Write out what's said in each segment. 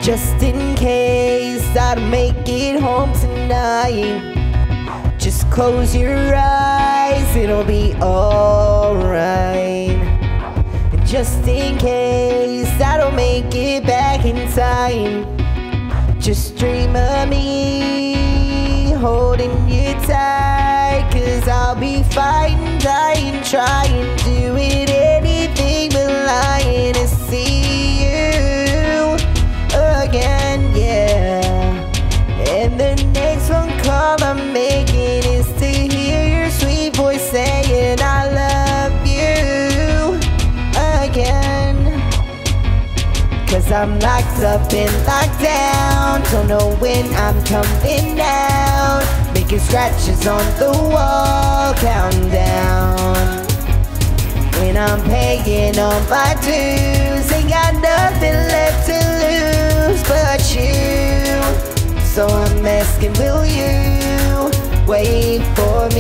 Just in case I don't make it home tonight, just close your eyes, it'll be alright. And just in case I don't make it back in time, just dream of me holding you tight. 'Cause I'll be fighting, dying, trying, doing anything but lying to see you again, yeah. And the next phone call I'm making is to hear your sweet voice saying I love you again. 'Cause I'm locked up and locked down, don't know when I'm coming out, making scratches on the wall, counting down. And I'm paying all my dues, ain't got nothing left to lose but you. So I'm asking, will you wait for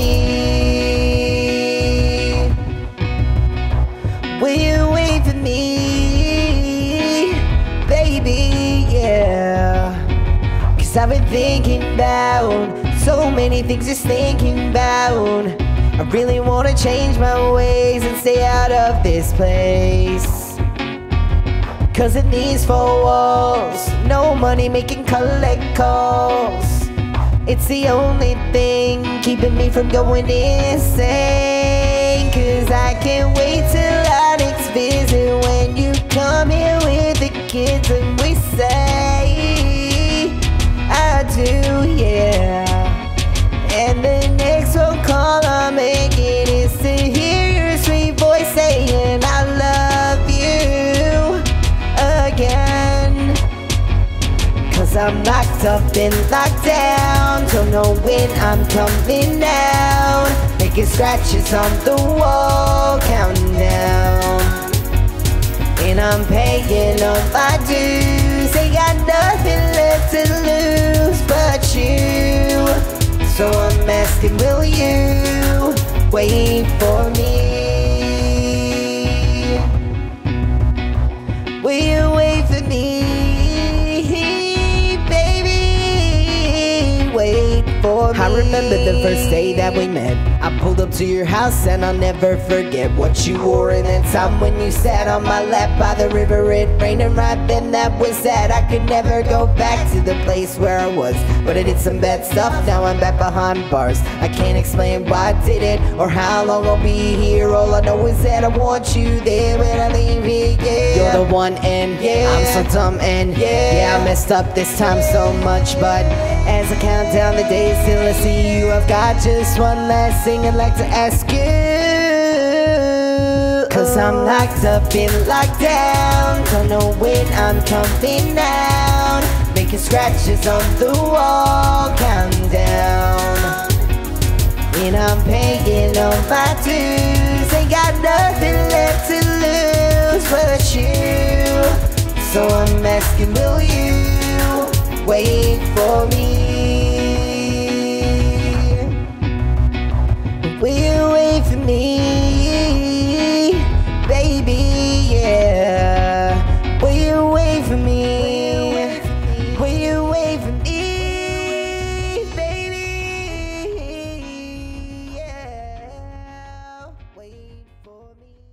me? Will you wait for me, baby, yeah. 'Cause I've been thinking about so many things, just thinking about I really wanna change my ways and stay out of this place. 'Cause in these four walls, no money making collect calls, it's the only thing keeping me from going insane. 'Cause I can't wait till our next visit, when you come here with the kids and we say I do, yeah. And the next phone call I'm making is to hear your sweet voice saying I love you again. 'Cause I'm locked up and locked down, don't know when I'm coming out, making scratches on the wall, counting down. And I'm paying all my dues, ain't got nothing left to lose but you. So I'm asking, will you wait for me? Will you wait for me, baby? Wait for me. I remember the first day that we met, I pulled up to your house and I'll never forget what you wore in that time when you sat on my lap by the river. It rained and right then that was that. I could never go back to the place where I was, but I did some bad stuff, now I'm back behind bars. I can't explain why I did it or how long I'll be here. All I know is that I want you there when I leave here, yeah. You're the one and yeah, I'm so dumb and yeah, I messed up this time so much. But as I count down the days till I see you, I've got just one last thing I'd like to ask you. 'Cause I'm locked up and locked down, don't know when I'm coming out, making scratches on the wall, counting down. And I'm paying all my dues, ain't got nothing left to lose but you. So I'm asking, will you wait for me? Will you wait for me, baby, yeah. Will you wait for me? Will you wait for me, baby, yeah. Wait for me.